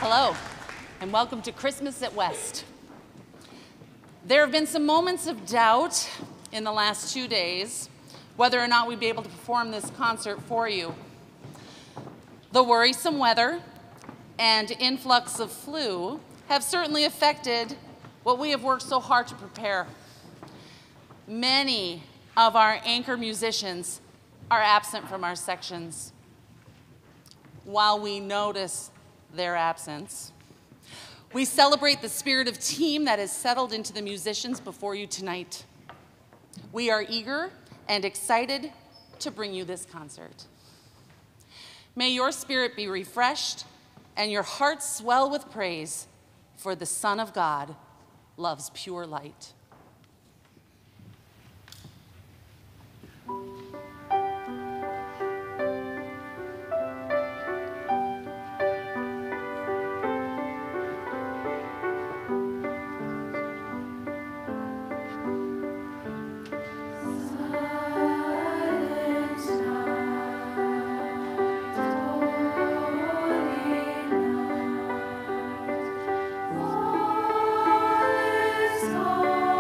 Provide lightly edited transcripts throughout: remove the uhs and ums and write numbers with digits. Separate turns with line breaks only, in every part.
Hello, and welcome to Christmas at West. There have been some moments of doubt in the last 2 days whether or not we'd be able to perform this concert for you. The worrisome weather and influx of flu have certainly affected what we have worked so hard to prepare. Many of our anchor musicians are absent from our sections. While we notice their absence, we celebrate the spirit of team that has settled into the musicians before you tonight. We are eager and excited to bring you this concert. May your spirit be refreshed and your heart swell with praise, for the Son of God loves pure light.
All is gone.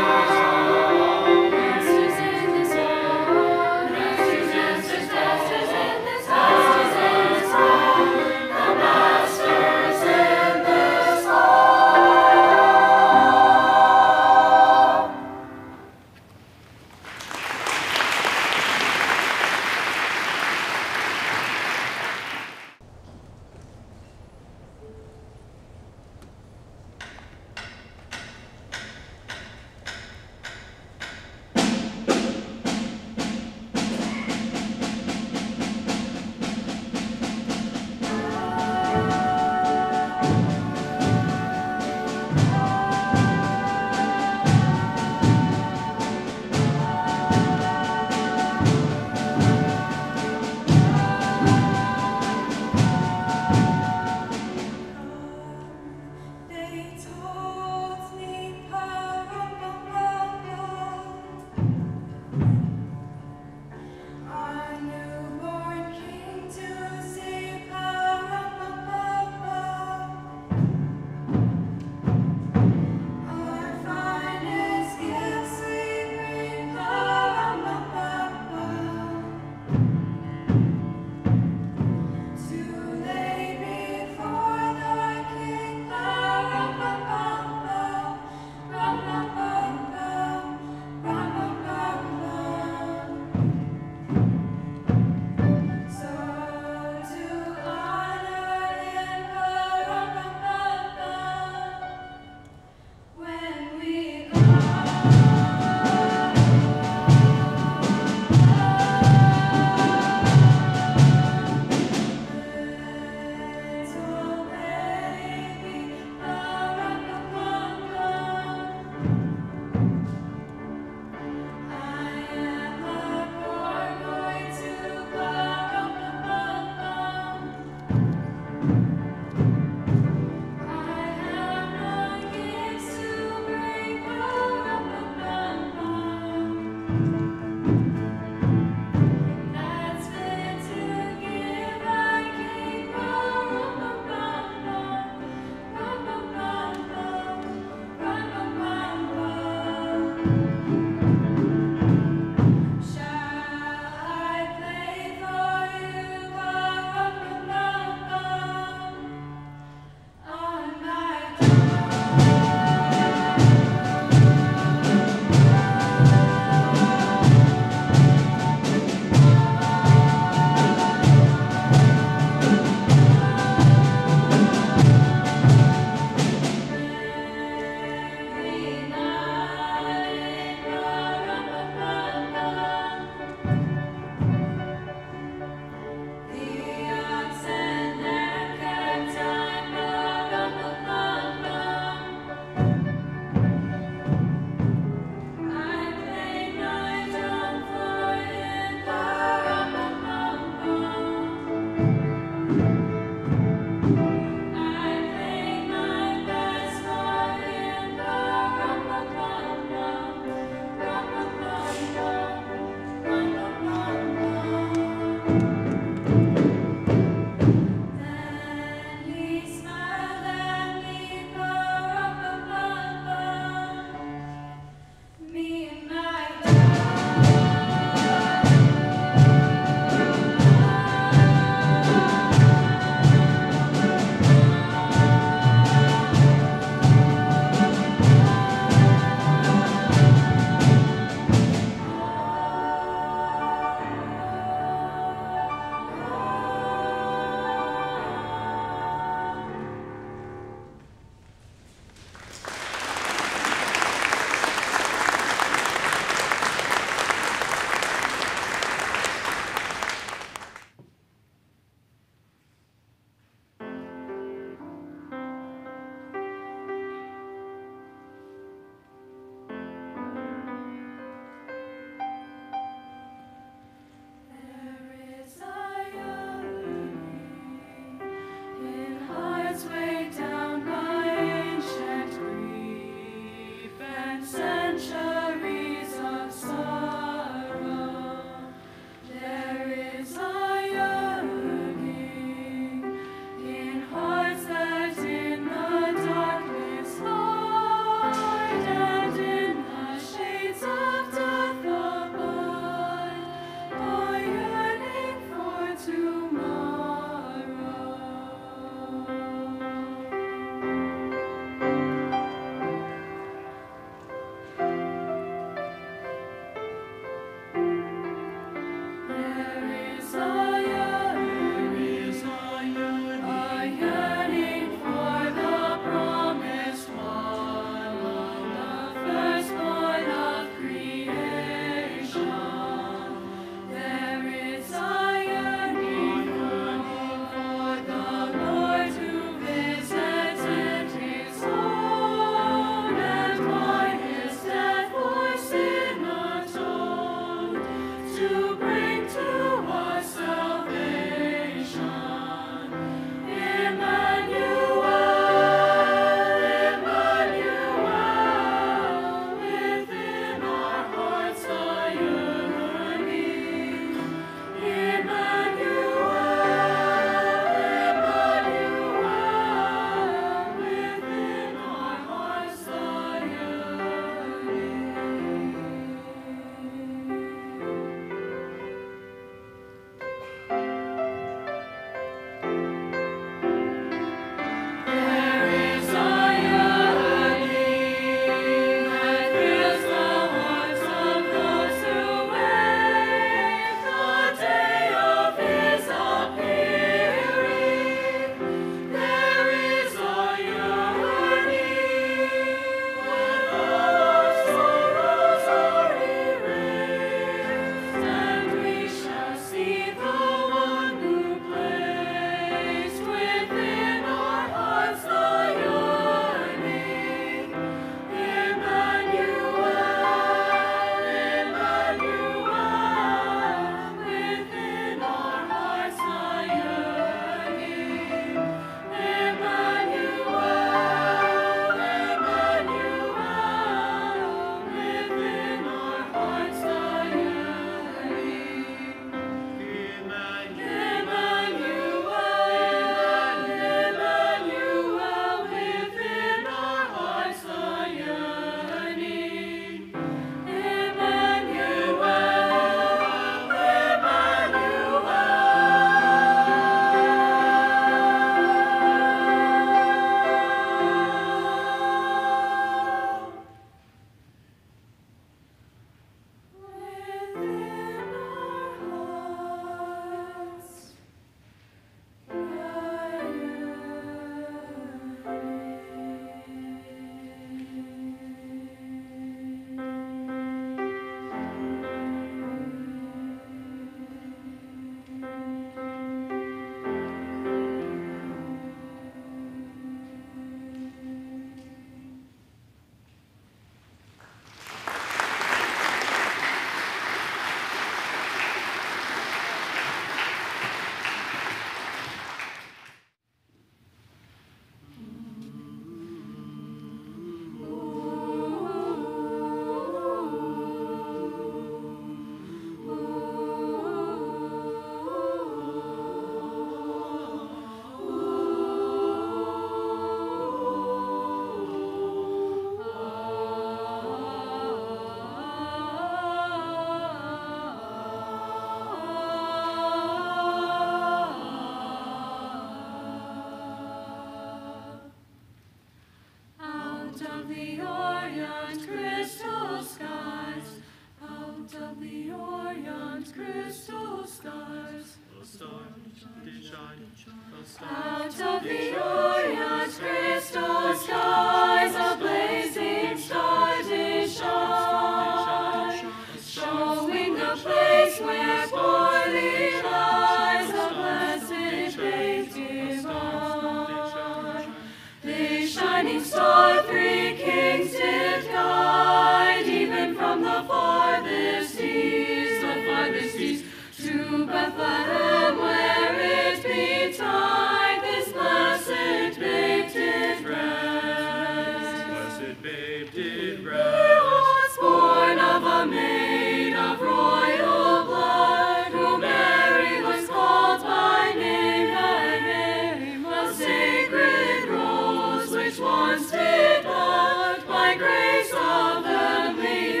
of the Orient crystal skies, out of the Orient crystal skies. A star did shine, out of the Orient crystal skies, a blazing star did shine, showing the place where poorly lies the blessed babe divine. This shining star 3 kings did guide, even from the farthest east, to Bethlehem, where it betide this blessed babe did rest.
Blessed babe did
He
rest.
was born of a maid of royal blood, who Mary was called by name, a sacred rose which once did bud by grace of heavenly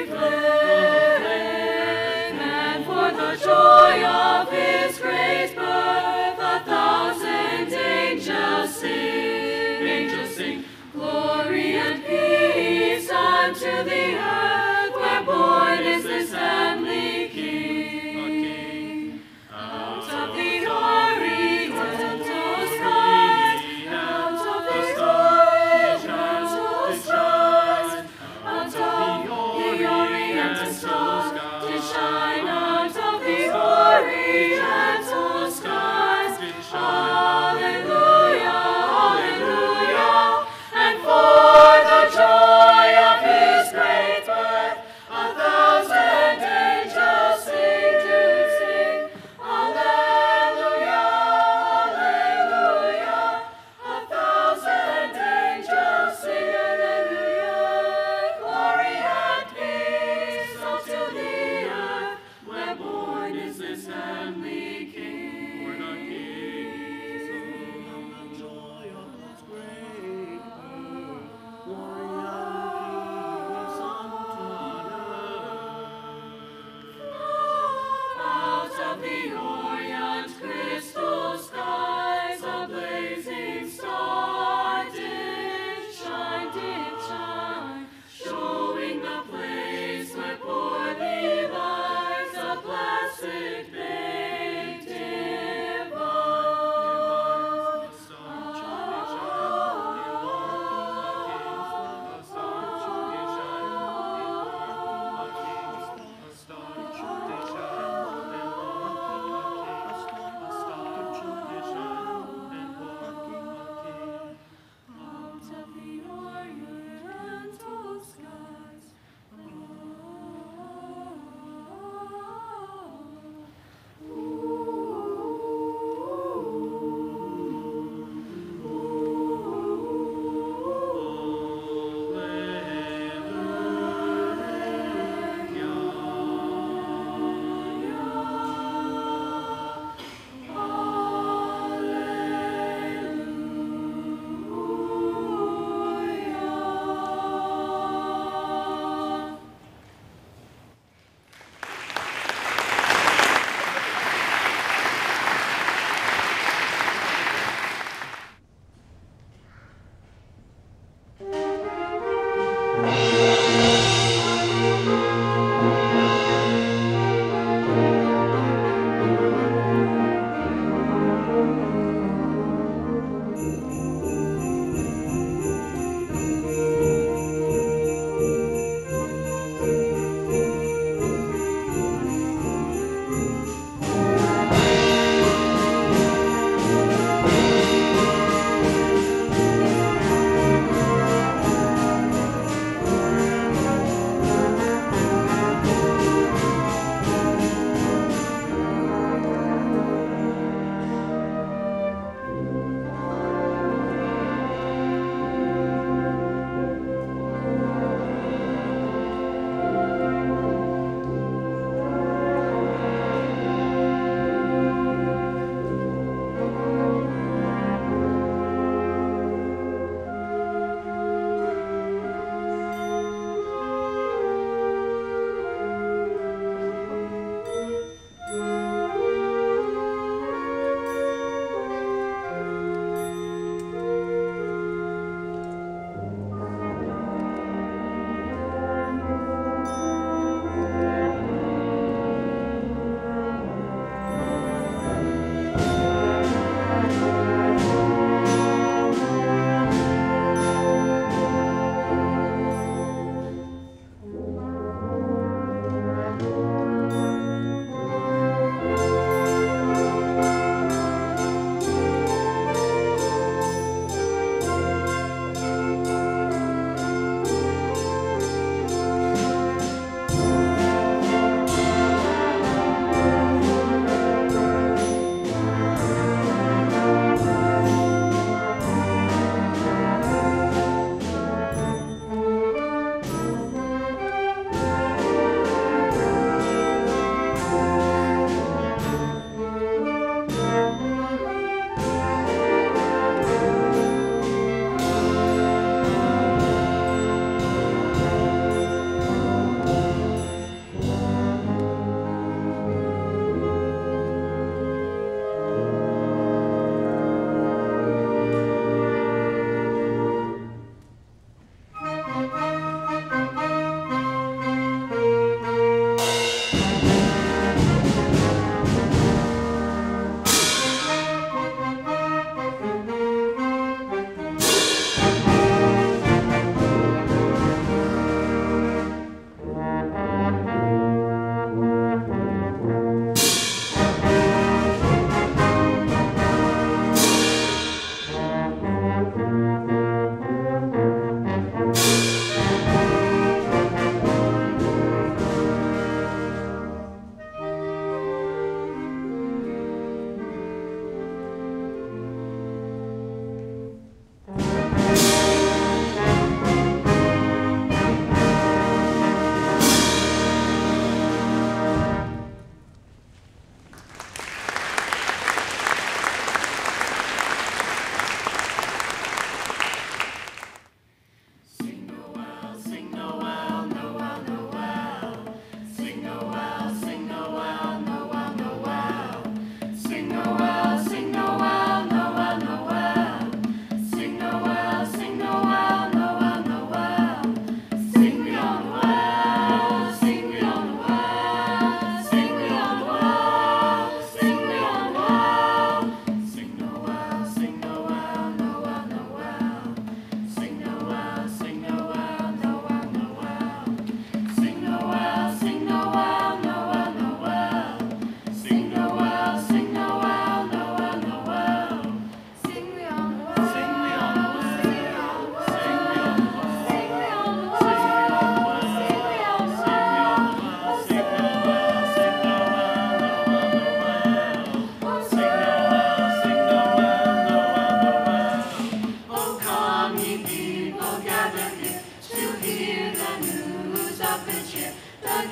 flame. And for the joy of his great birth, 1,000 angels sing, glory and peace unto the earth, where born is this heavenly King. Out of the Oriental skies, out of the Oriental skies, out of the Oriental skies, to shine out of the Oriental skies. Hallelujah, hallelujah, and for the joy of his great birth.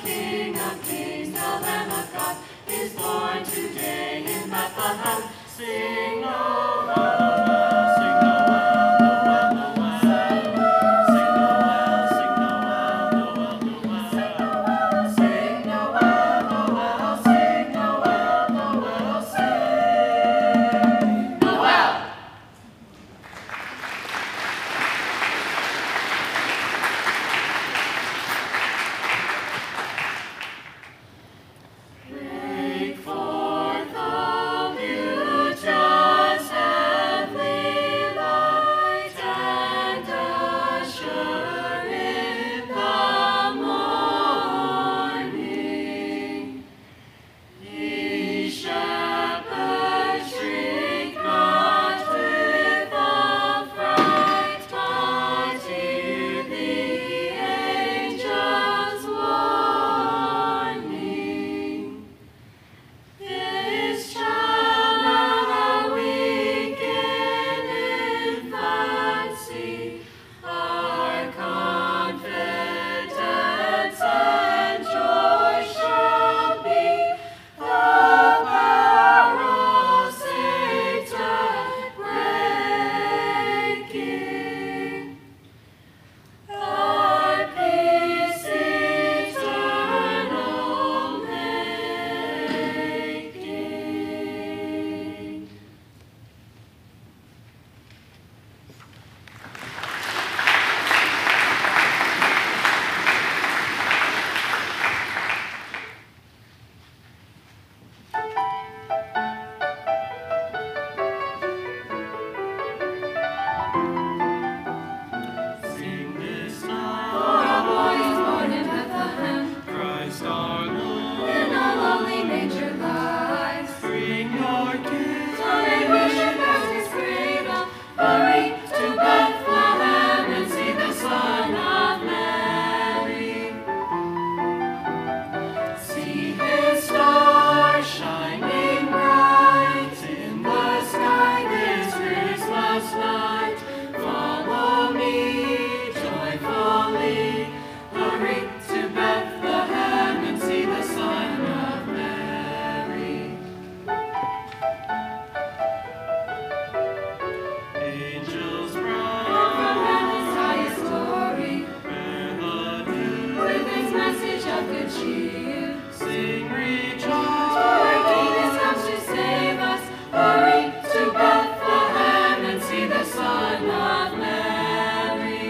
King of Kings, the Lamb of God, is born today in Bethlehem. Sing Noel, sing Noel, Noel, Noel. Sing Noel, sing Noel, Noel, Noel. Sing Noel, Noel, sing Noel, Noel, sing Noel. Break forth, O beauteous heavenly light, and usher in the morning. Ye shepherds, shrink not with affright, but hear the angels' warning. This child now weak in infancy, our confidence and joy shall be. The power of Satan breaking, our peace eternal making. Sing this night, for a boy is born in Bethlehem, Christ our Lord. In a lowly manger lies. Bring your kids, so they worship at his cradle. Hurry to Bethlehem and see the Son of Mary. See his star shining bright in the sky this Christmas night. Follow me joyfully, hurry to Bethlehem and see the Son of Mary. Angels bright from heaven's highest glory, bear the news with his message of good cheer. Sing, rejoice, for our King has come to save us. Hurry to Bethlehem and see the Son of Mary.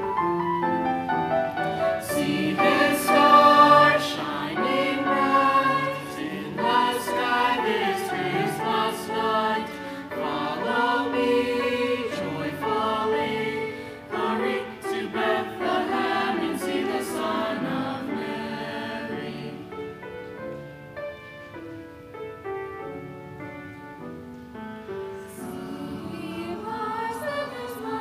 See his star shining bright in the sky this Christmas night. Follow me joyfully, hurry to Bethlehem and see the Son of Mary. See, Mars and his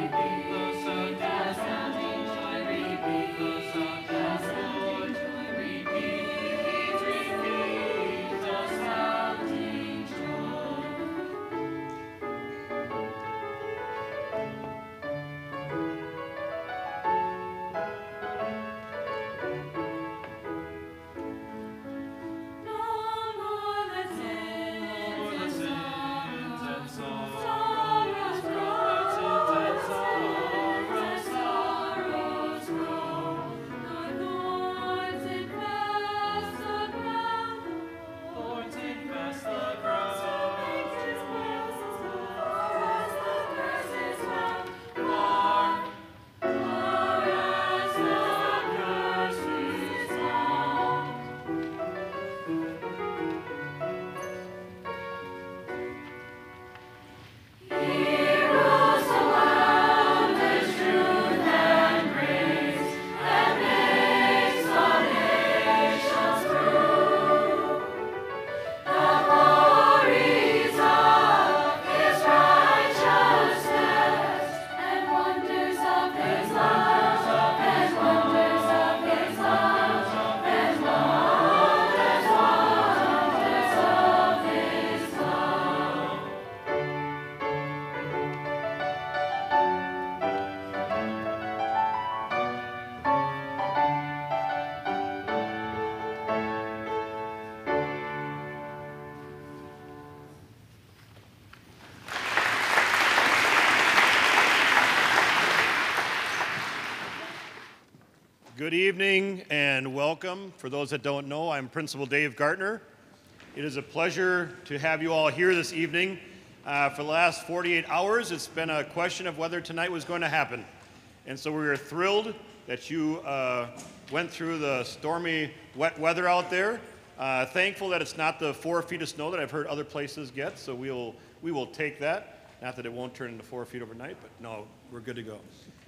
Good evening and welcome. For those that don't know, I'm Principal Dave Gartner. It is a pleasure to have you all here this evening. For the last 48 hours, it's been a question of whether tonight was going to happen. And so we are thrilled that you went through the stormy, wet weather out there. Thankful that it's not the 4 feet of snow that I've heard other places get, so we will take that. Not that it won't turn into 4 feet overnight, but no, we're good to go.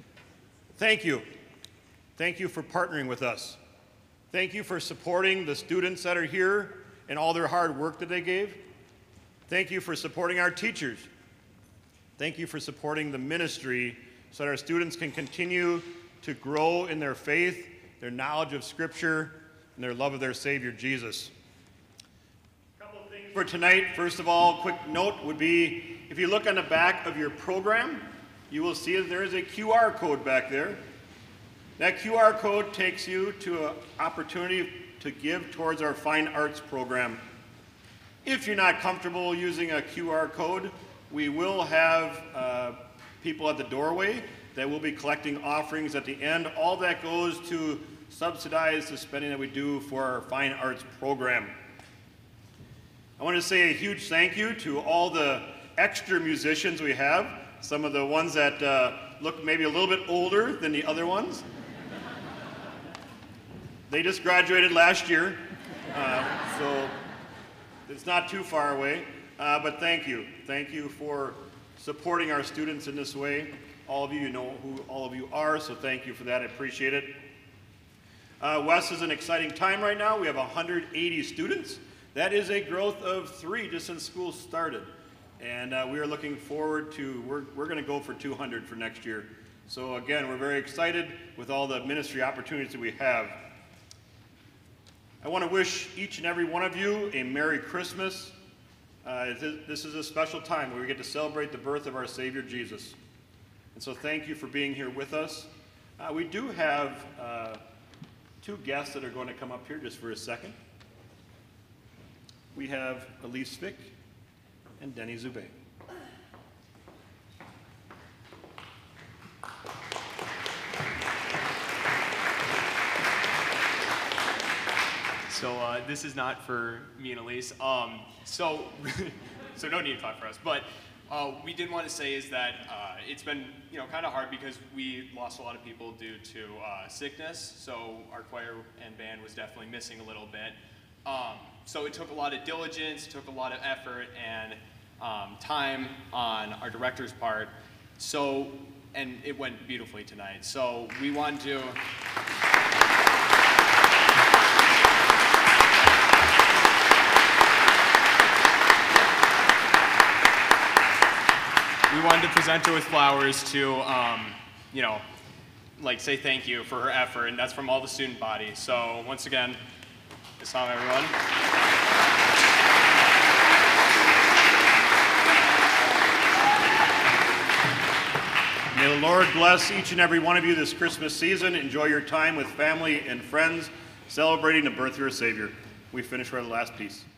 Thank you. Thank you for partnering with us. Thank you for supporting the students that are here and all their hard work that they gave. Thank you for supporting our teachers. Thank you for supporting the ministry so that our students can continue to grow in their faith, their knowledge of Scripture, and their love of their Savior, Jesus. A couple of things for tonight. First of all, quick note would be, if you look on the back of your program, you will see that there is a QR code back there. That QR code takes you to an opportunity to give towards our fine arts program. If you're not comfortable using a QR code, we will have people at the doorway that will be collecting offerings at the end. All that goes to subsidize the spending that we do for our fine arts program. I want to say a huge thank you to all the extra musicians we have, some of the ones that look maybe a little bit older than the other ones. They just graduated last year, so it's not too far away, but thank you. Thank you for supporting our students in this way. All of you know who all of you are, so thank you for that. I appreciate it. West is an exciting time right now. We have 180 students. That is a growth of 3 just since school started. And we are looking forward to, we're going to go for 200 for next year. So again, we're very excited with all the ministry opportunities that we have. I want to wish each and every one of you a Merry Christmas. This is a special time where we get to celebrate the birth of our Savior Jesus. And so thank you for being here with us. We do have 2 guests that are going to come up here just for a second. We have Elise Fick and Denny Zubay.
So this is not for me and Elise. So no need to talk for us. But we did want to say is that it's been kind of hard because we lost a lot of people due to sickness. So our choir and band was definitely missing a little bit. So it took a lot of diligence, took a lot of effort and time on our director's part. So, and it went beautifully tonight. So we wanted to. we wanted to present her with flowers to, you know, like say thank you for her effort, and that's from all the student body. So once again, this time, everyone.
May the Lord bless each and every one of you this Christmas season. Enjoy your time with family and friends, celebrating the birth of your Savior. We finish with the last piece.